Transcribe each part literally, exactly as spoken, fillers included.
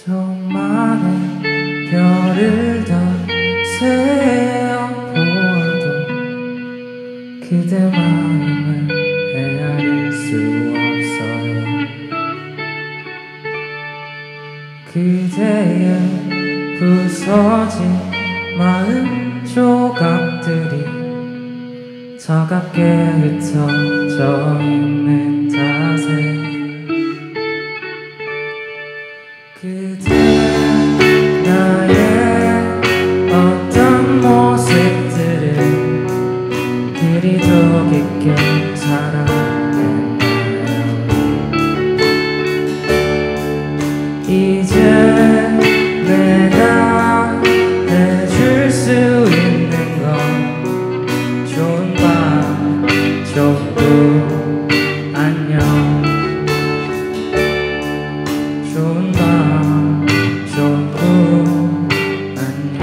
저 많은 별을 다 세어보아도 그대 마음을 헤아릴 수 없어요. 그대의 부서진 마음 조각들이 차갑게 흩어져 있는 탓에 그대 나의 어떤 모습들을 그리도 깊게 사랑했나요. 이제 내가 해줄 수 있는 건 좋은 밤 좋은 꿈 안녕. 좋은 밤 좋은 꿈 안녕.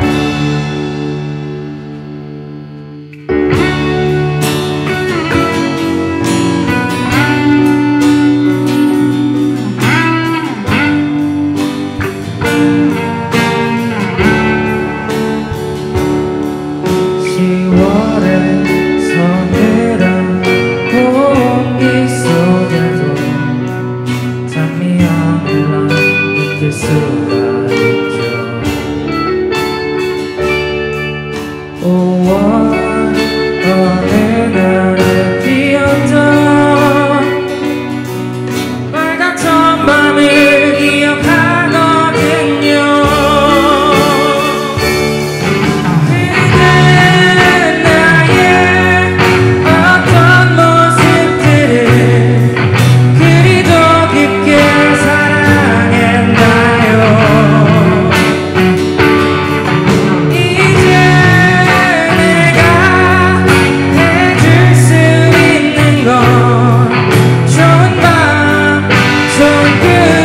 시월의 서늘한 공기 속에도 장미향을 난 느낄 수가 있죠. 오월 어느 날에 피었던 빨갛던 밤을 기억하거든요. 그대 나의 어떤 모습들을 그리도 깊게 사랑했나요. 이제 내가 해줄 수 있는 건 좋은 밤 좋은 꿈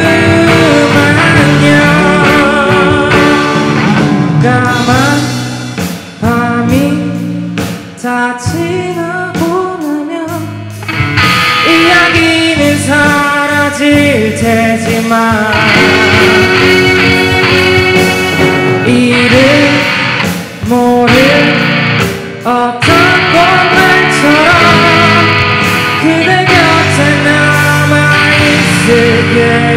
안녕. 까만 밤이 다 지나고 나면 이야기는 사라질 테지만 이름 모를 어떤 꽃말처럼 그대 곁에 남아있을게.